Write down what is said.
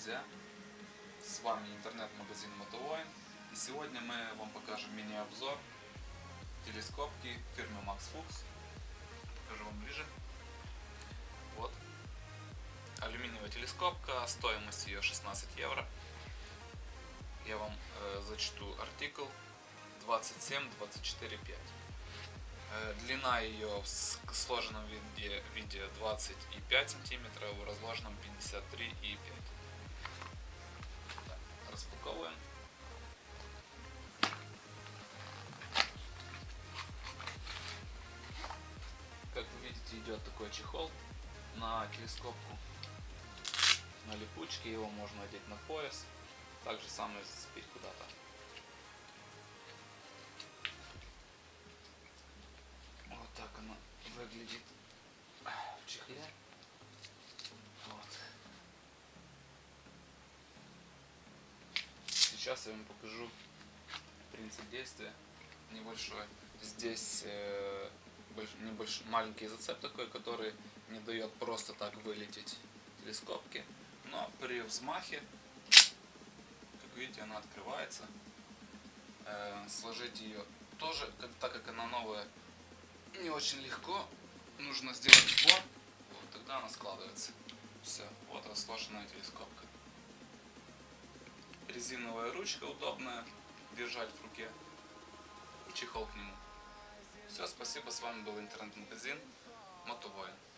друзья! С вами интернет-магазин Мотовоин. И сегодня мы вам покажем мини-обзор телескопки фирмы Max Fuchs. Покажу вам ближе. Вот. Алюминиевая телескопка, стоимость ее 16 евро. Я вам зачту артикул 27245. Длина ее в сложенном виде 25 сантиметров, в разложенном 53,5. Распаковываем. Как вы видите, идет такой чехол на телескопку, на липучке. Его можно одеть на пояс, также самое зацепить куда-то. Вот так она выглядит в чехле. Вот. Сейчас я вам покажу принцип действия небольшой. Здесь маленький зацеп такой, который не дает просто так вылететь телескопки, но при взмахе, как видите, она открывается. Сложить ее тоже, так как она новая, не очень легко. Нужно сделать сбор, вот тогда она складывается. Все, вот расложенная телескопка. Резиновая ручка удобная держать в руке и чехол к нему. Все, спасибо, с вами был интернет-магазин Мотовоин.